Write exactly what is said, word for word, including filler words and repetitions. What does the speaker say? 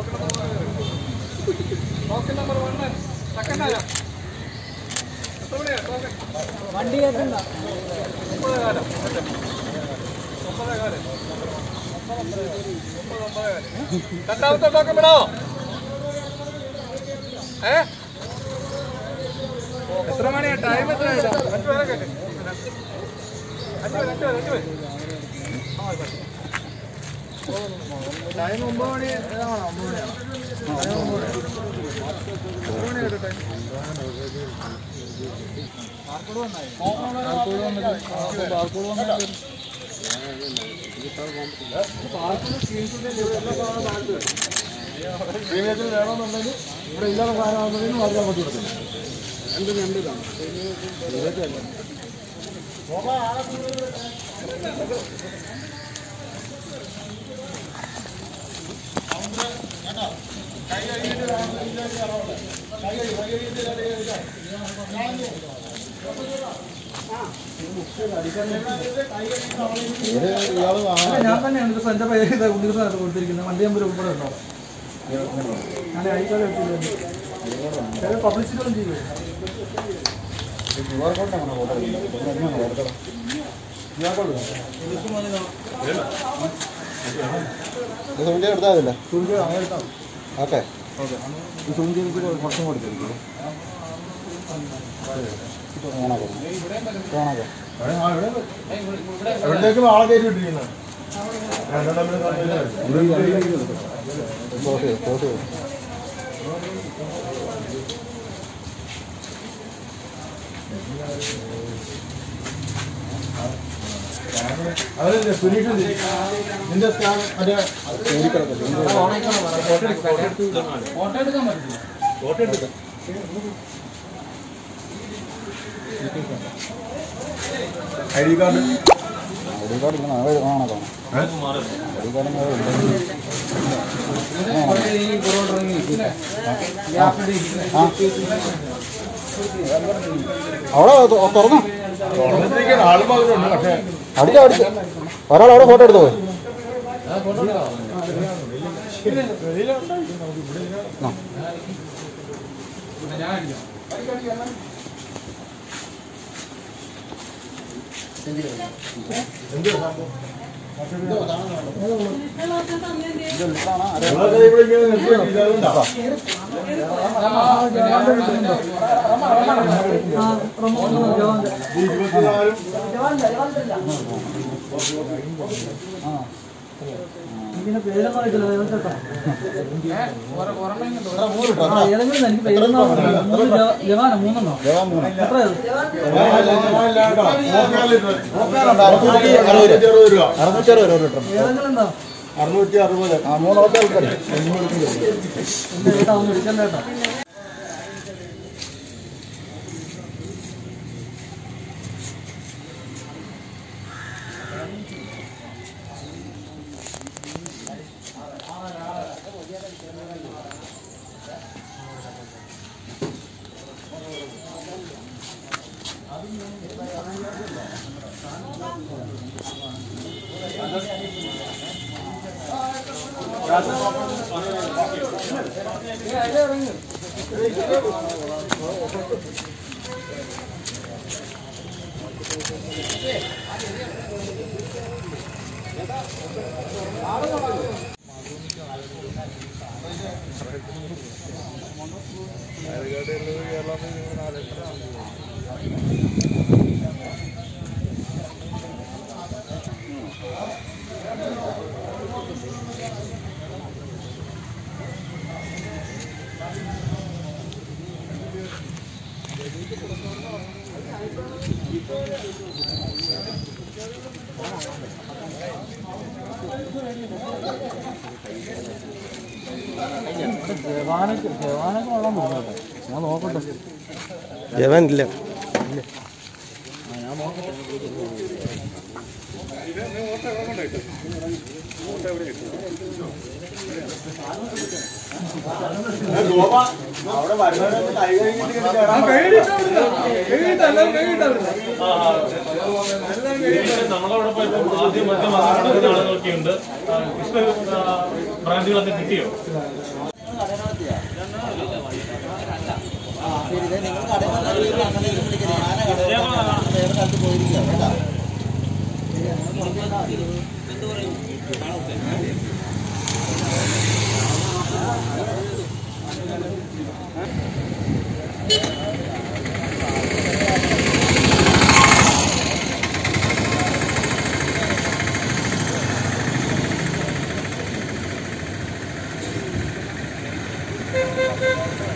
വണ്ടി രണ്ടാമത്തെ ടോക്കൺ വിടോ. ഏ എത്ര മണിയാ ടൈം? എത്ര അഞ്ചു പേരൊക്കെ അഞ്ചു പേര് അഞ്ചു പേര് അഞ്ചു പേര് ടൈം ഒമ്പത് മണി ആണോ? ഒമ്പത് മണിയാണോ? എത്ര മണി കേട്ടോ ടൈം? ബാർക്കോട് വന്നായി ബാർക്കോട് വന്നിട്ട് ബാർക്കോട് വന്നിട്ട് പ്രീമിയത്തിൽ വേണമെന്നുണ്ടെങ്കിൽ ഇവിടെ ഇല്ലാത്ത സാധനമാകുന്നതിന് മാർക്കാൻ പറ്റി കൊടുക്കില്ല. രണ്ട് രണ്ട് ഇതാണ് ഇരുപത്തിയല്ല. കൈ കഴിഞ്ഞിട്ട് ഞാൻ തന്നെയാണ് ഇതിപ്പോൾ എൻ്റെ പേര് ഉണ്ണികൃഷ്ണനായിട്ട് കൊടുത്തിരിക്കുന്നത്. വണ്ടി നമ്പർ ഉൾപ്പെടെ ഉണ്ടോ? ഞാൻ അയക്കാതെ എടുത്തില്ല. പബ്ലിസിറ്റി ഒന്നും ചെയ്യും. എടുത്താതില്ല ഓക്കെ ഓക്കെ ഈ സൂം ചെയ്തിട്ട് കുറച്ചും കൊടുത്തിരിക്കും. എവിടേക്കും ആളെ കയറ്റി വിട്ടിരിക്കുന്നത് അവര് സുനീഷ് നിന്റെ സ്കാൻ മറ്റേ ഫോട്ടോ എടുക്കാൻ പറ്റില്ല. ഫോട്ടോ എടുക്കാം. I D card I D card ആണോ? ഐ ഡി കാർഡ് അവിടെ തുറന്നു അടിച്ച അടിച്ച് ഒരാൾ അവിടെ ഫോട്ടോ എടുത്തു പോയി. ഇതിന്റെ പേരൊന്നും അറിയില്ല. ഏതെങ്കിലും എനിക്ക് പേരെന്നോ ജവാന മൂന്നെണ്ണോ എത്ര ഏതെങ്കിലും ഉണ്ടോ? അറുന്നൂറ്റി അറുപത് ആ മൂന്ന് ആൾക്കാർ ചേട്ടാ ഒന്ന് വിളിക്കണ്ട കേട്ടോ. ഞാൻ നോക്കട്ടെ. ജവാനില്ല. ഞാൻ നോക്കട്ടെ. നമ്മളോടൊപ്പം ഇപ്പം ആദ്യം മദ്യം ആളുകളൊക്കെ ഉണ്ട്. ഇഷ്ട ബ്രാൻഡുകളൊക്കെ കിട്ടിയോ? Thank you.